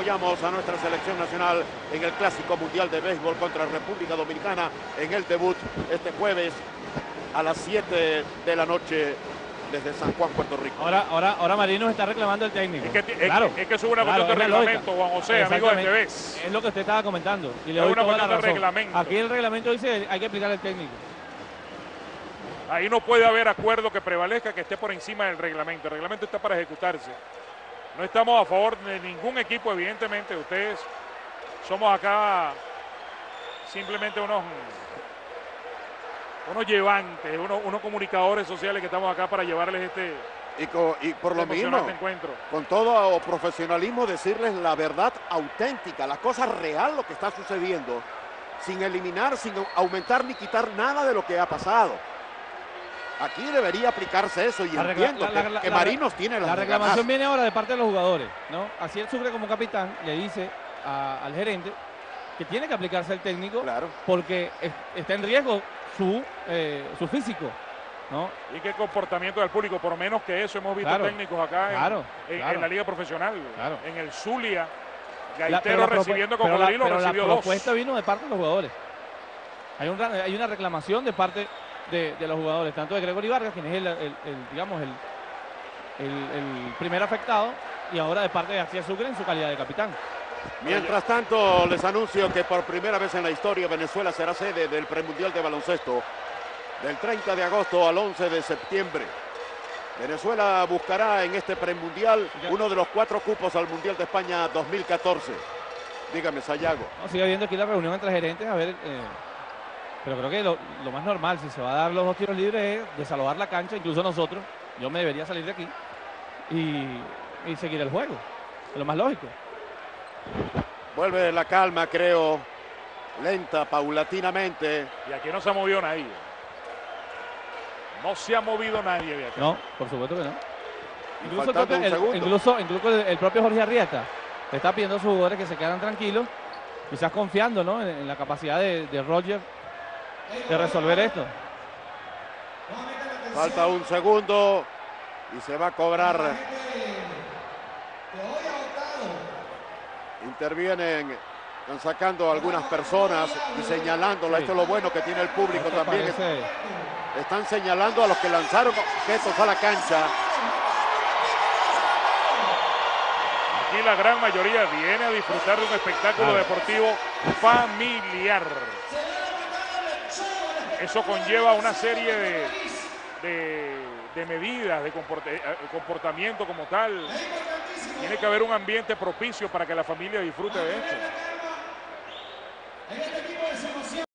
apoyamos a nuestra selección nacional en el Clásico Mundial de Béisbol contra República Dominicana en el debut este jueves a las 7 de la noche desde San Juan, Puerto Rico. Ahora Marinos está reclamando el técnico. Es que es una cuestión de reglamento, Juan José, amigo del TVS. Es lo que usted estaba comentando. Y le es doy una toda cuestión la de razón. reglamento. Aquí el reglamento dice hay que aplicar el técnico. Ahí no puede haber acuerdo que prevalezca que esté por encima del reglamento. El reglamento está para ejecutarse. No estamos a favor de ningún equipo, evidentemente. Ustedes somos acá simplemente unos llevantes, unos comunicadores sociales que estamos acá para llevarles y por lo mismo, encuentro. Con todo profesionalismo, decirles la verdad auténtica, la cosa real, lo que está sucediendo, sin eliminar, sin aumentar ni quitar nada de lo que ha pasado. Aquí debería aplicarse eso y entiendo que Marinos tiene la reclamación viene ahora de parte de los jugadores, ¿no? Así el Sucre como capitán le dice al gerente que tiene que aplicarse el técnico, claro, porque está en riesgo su físico, ¿no? Y qué comportamiento del público, por menos que eso hemos visto técnicos acá en la liga profesional, en el Zulia, Gaitero recibiendo como Cocodrilo recibió 2. Pero la propuesta vino de parte de los jugadores. Hay una reclamación de parte de los jugadores, tanto de Gregory Vargas, quien es el primer afectado, y ahora de parte de García Sucre en su calidad de capitán. Mientras tanto, les anuncio que por primera vez en la historia Venezuela será sede del premundial de baloncesto del 30 de agosto al 11 de septiembre. Venezuela buscará en este premundial uno de los 4 cupos al Mundial de España 2014. Dígame, Sayago. No, sigue habiendo aquí la reunión entre gerentes, a ver... pero creo que lo más normal, si se va a dar los 2 tiros libres, es desalojar la cancha, incluso nosotros. Yo me debería salir de aquí y seguir el juego. Es lo más lógico. Vuelve la calma, creo, lenta, paulatinamente. Y aquí no se ha movido nadie. No se ha movido nadie de acá. No, por supuesto que no. Incluso el propio Jorge Arrieta le está pidiendo a sus jugadores que se quedan tranquilos, quizás confiando, ¿no?, en la capacidad de Roger de resolver esto. Falta un segundo y se va a cobrar. Intervienen, están sacando a algunas personas y señalándola. Esto es lo bueno que tiene el público también. Están señalando a los que lanzaron objetos a la cancha. Aquí la gran mayoría viene a disfrutar de un espectáculo deportivo familiar. Eso conlleva una serie de medidas, de comportamiento como tal. Tiene que haber un ambiente propicio para que la familia disfrute de esto.